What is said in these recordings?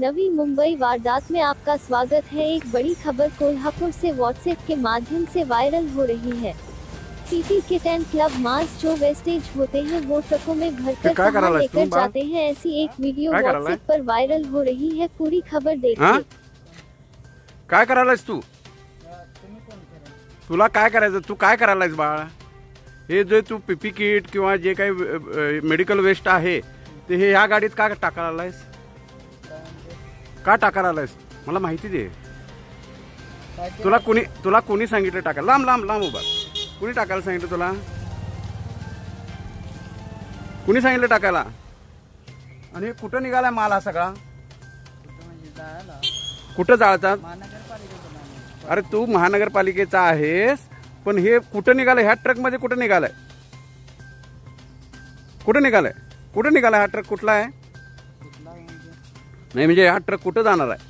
नवी मुंबई वारदात में आपका स्वागत है। एक बड़ी खबर कोल्हापुर से व्हाट्सएप के माध्यम से वायरल हो रही है। पीपी किट एंड क्लब मांस जो वेस्टेज होते हैं वो ट्रकों में भरकर कहां लेकर जाते हैं, ऐसी एक वीडियो व्हाट्सएप पर वायरल हो रही है। पूरी खबर देखिए। काय करायलास तू? तुला काय करायचं? तू काय करायलास बाळा? हे जे तू पीपी किट किंवा जे काही मेडिकल वेस्ट आहे ते हे ह्या गाडीत का टाकायलास? का टाकायलास मला माहिती दे। तुला कोणी सांगितलं टाकायला? लांब लांब लांब उभा। कोणी टाकायला सांगितलं तुला? कोणी सांगितलं टाकायला? आणि कुठं निघालाय माल हा सगळा? कुठं जाळतात? अरे तू महानगरपालिकेचा आहेस, पण हे कुठं निघालंय? ह्या ट्रक मध्ये कुठं निघालाय? कुठं निघालाय? कुठं निघालाय हा ट्रक? कुठला आहे? नाही म्हणजे हा ट्रक कुठं जाणार आहे?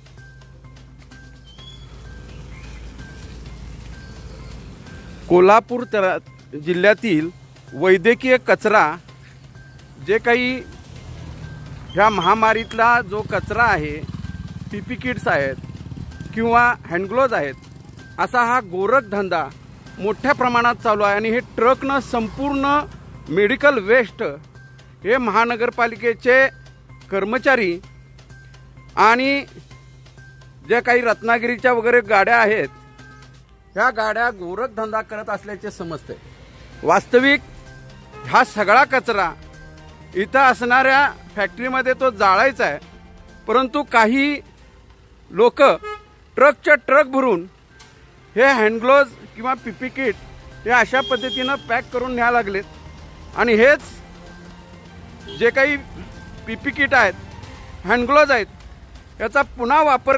कोल्हापूर जिल्ह्यातील वैद्यकीय कचरा जे काही ह्या महामारीतला जो कचरा आहे, पीपी किट्स आहेत किंवा हँडग्लोव्ज आहेत, असा हा गोरखधंदा मोठ्या प्रमाणात चालू आहे। आणि हे ट्रकनं संपूर्ण मेडिकल वेस्ट हे महानगरपालिकेचे कर्मचारी आणि जे काही रत्नागिरीच्या वगैरे गाड्या आहेत, ह्या गाड्या गोरखधंदा करत असल्याचे समजते। वास्तविक हा सगळा कचरा इथं असणाऱ्या फॅक्टरीमध्ये तो जाळायचा आहे, परंतु काही लोक ट्रकच्या ट्रक भरून हे हँडग्लोव्ज किंवा पीपी किट हे अशा पद्धतीनं पॅक करून न्यायला लागलेत। आणि हेच जे काही पीपी किट आहेत, हँडग्लोव्ज आहेत, याचा पुन्हा वापर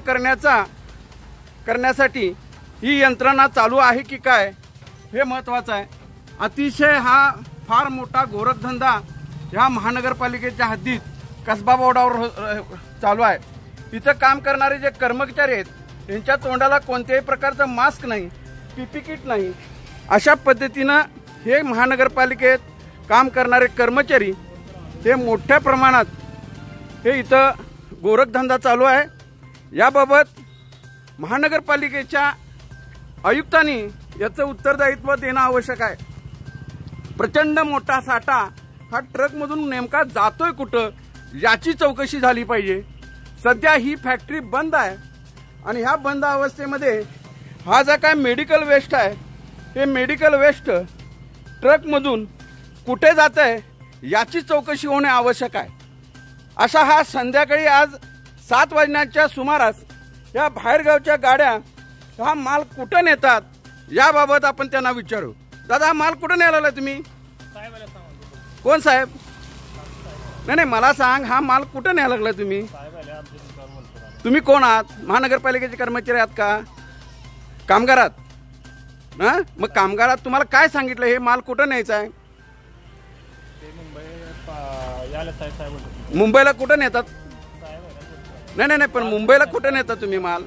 करण्यासाठी ही यंत्रणा चालू आहे की काय हे महत्त्वाचं आहे। अतिशय हा फार मोठा गोरखधंदा ह्या महानगरपालिकेच्या हद्दीत कसबा बोर्डावर चालू आहे। इथं काम करणारे जे कर्मचारी आहेत त्यांच्या तोंडाला कोणत्याही प्रकारचं मास्क नाही, पीपी किट नाही। अशा पद्धतीनं हे महानगरपालिकेत काम करणारे कर्मचारी हे मोठ्या प्रमाणात हे इथं गोरखधंदा चालू आहे। याबाबत महानगरपालिकेच्या आयुक्तांनी याचं उत्तरदायित्व देणं आवश्यक आहे। प्रचंड मोठा साठा हा ट्रकमधून नेमका जातोय कुठं याची चौकशी झाली पाहिजे। सध्या ही फॅक्टरी बंद आहे आणि ह्या बंद अवस्थेमध्ये हा जो काय मेडिकल वेस्ट आहे, हे मेडिकल वेस्ट ट्रकमधून कुठे जात आहे याची चौकशी होणे आवश्यक आहे। अशा हा संध्याकाळी आज 7 वाजण्याच्या सुमारास या बाहेरगावच्या गाड्या हा माल कुठं नेतात याबाबत आपण त्यांना विचारू। दादा, हा माल कुठं न्यायला तुम्ही? कोण साहेब? नाही मला सांग, हा माल कुठं न्यायला लागला तुम्ही? तुम्ही कोण आहात? महानगरपालिकेचे कर्मचारी आहात का? कामगारात ना? मग कामगारात तुम्हाला काय सांगितलं हे माल कुठं न्यायचा आहे? मुंबईला कुठं नेतात? नाही पण मुंबईला कुठं नेता तुम्ही माल?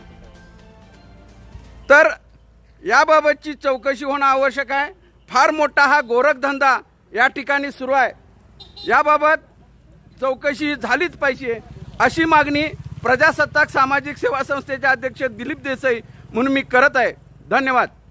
तर याबाबतची चौकशी होणं आवश्यक आहे। फार मोठा हा गोरखधंदा या ठिकाणी सुरू आहे, याबाबत चौकशी झालीच पाहिजे अशी मागणी प्रजासत्ताक सामाजिक सेवा संस्थेचे अध्यक्ष दिलीप देसाई म्हणून मी करत आहे। धन्यवाद।